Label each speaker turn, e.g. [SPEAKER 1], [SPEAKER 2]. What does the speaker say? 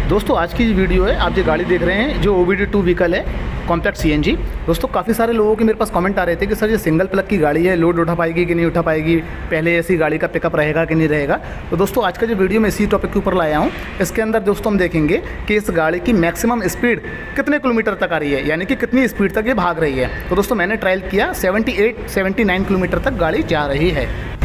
[SPEAKER 1] दोस्तों आज की जो वीडियो है, आप जो गाड़ी देख रहे हैं जो OBD2 व्हीकल है, कॉम्पैक्ट CNG। दोस्तों काफ़ी सारे लोगों के मेरे पास कमेंट आ रहे थे कि सर ये सिंगल प्लग की गाड़ी है, लोड उठा पाएगी कि नहीं उठा पाएगी, पहले ऐसी गाड़ी का पिकअप रहेगा कि नहीं रहेगा। तो दोस्तों आज का जो वीडियो मैं इसी टॉपिक के ऊपर लाया हूँ। इसके अंदर दोस्तों हम देखेंगे कि इस गाड़ी की मैक्सिमम स्पीड कितने किलोमीटर तक आ रही है, यानी कि कितनी स्पीड तक ये भाग रही है। तो दोस्तों मैंने ट्रायल किया, 78-79 किलोमीटर तक गाड़ी जा रही है।